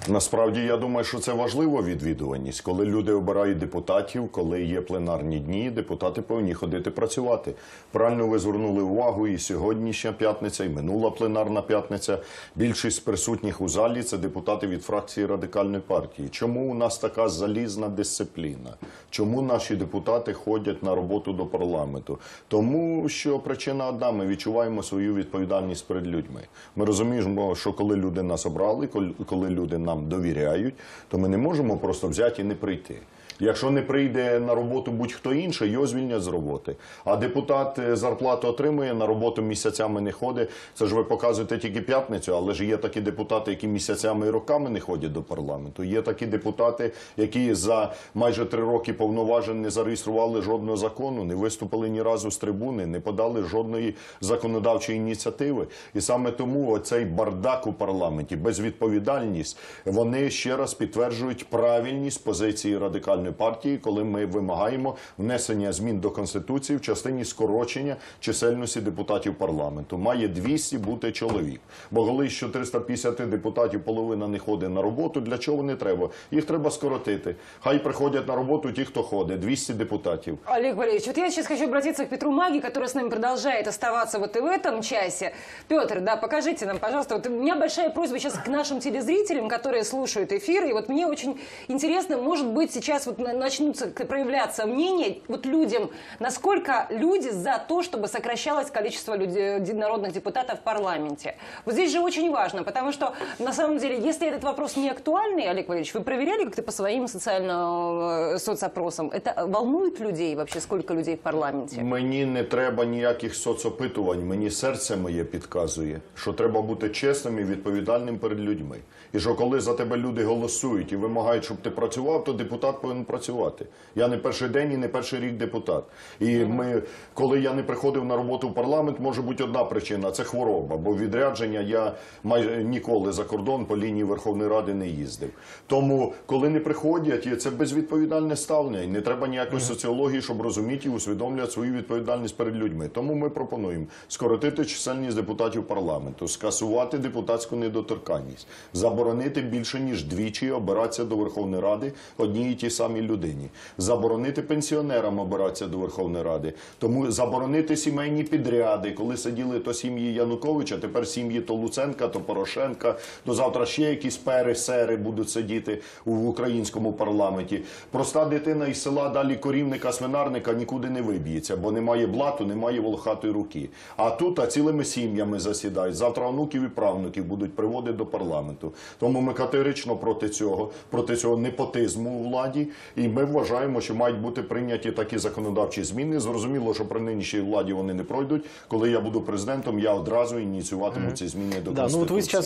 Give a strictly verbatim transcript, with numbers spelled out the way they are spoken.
Насправді, я думаю, що це важлива відвідуваність. Коли люди обирають депутатів, коли є пленарні дні, депутати повинні ходити працювати. Правильно ви звернули увагу, і сьогоднішня п'ятниця, і минула пленарна п'ятниця. Більшість присутніх у залі – це депутати від фракції Радикальної партії. Чому у нас така залізна дисципліна? Чому наші депутати ходять на роботу до парламенту? Тому що причина одна – ми відчуваємо свою відповідальність перед людьми. Ми розуміємо, що коли люди нас обрали, коли люди нам довіряють, то ми не можемо просто взяти і не прийти. Якщо не прийде на роботу будь-хто інший, його звільнять з роботи. А депутат зарплату отримує, на роботу місяцями не ходить. Це ж ви показуєте тільки п'ятницю, але ж є такі депутати, які місяцями і роками не ходять до парламенту. Є такі депутати, які за майже три роки повноважень не зареєстрували жодного закону, не виступили ні разу з трибуни, не подали жодної законодавчої ініціативи. І саме тому оцей бардак у парламенті, безвідповідальність, вони ще раз підтверджують правильність позиції Радикальної партії, коли ми вимагаємо внесення змін до Конституції в частині скорочення чисельності депутатів парламенту. Має двісті бути чоловік. Бо коли з чотириста п'ятдесят депутатів половина не ходить на роботу, для чого не треба? Їх треба скоротити. Хай приходять на роботу ті, хто ходить. двісті депутатів. Олег Валерьевич, вот я сейчас хочу обратиться к Петру Маги, который с нами продолжает оставаться вот и в этом часе. Петр, да, покажите нам, пожалуйста. Вот у меня большая просьба сейчас к нашим телезрителям, которые слушают эфир. И вот мне очень интересно, может быть, сейчас вот начнутся проявляться мнения вот людям, насколько люди за то, чтобы сокращалось количество людей, народных депутатов в парламенте. Вот здесь же очень важно, потому что на самом деле, если этот вопрос не актуальный, Олег Валерьевич, вы проверяли как-то по своим социальным соцопросам? Это волнует людей вообще, сколько людей в парламенте? Мені не треба ніяких соцопитувань, мені серце моє підказує, що треба бути чесним і відповідальним перед людьми. І що коли за тебе люди голосують і вимагають, щоб ти працював, то депутат повинен працювати. Я не перший день і не перший рік депутат. І ми, коли я не приходив на роботу в парламент, може бути одна причина – це хвороба. Бо відрядження я майже ніколи за кордон по лінії Верховної Ради не їздив. Тому, коли не приходять, це безвідповідальне ставлення. І не треба ніякої соціології, щоб розуміти і усвідомлювати свою відповідальність перед людьми. Тому ми пропонуємо скоротити чисельність депутатів парламенту, скасувати депутатську недоторканність, заборонити більше ніж двічі обиратися до Верховної Ради одній і тій самій людині, заборонити пенсіонерам обиратися до Верховної Ради, тому заборонити сімейні підряди, коли сиділи то сім'ї Януковича, тепер сім'ї то Луценка, то Порошенка, то завтра ще якісь пери-сери будуть сидіти в українському парламенті. Проста дитина із села далі корівника, свинарника нікуди не виб'ється, бо немає блату, немає волохатої руки. А тут а цілими сім'ями засідають. Завтра онуків і правнуків будуть приводити до парламенту. Тому ми категорично проти цього, проти цього непотизму у владі. І ми вважаємо, що мають бути прийняті такі законодавчі зміни. Зрозуміло, що при нинішній владі вони не пройдуть. Коли я буду президентом, я одразу ініціюватиму ці зміни до Конституції.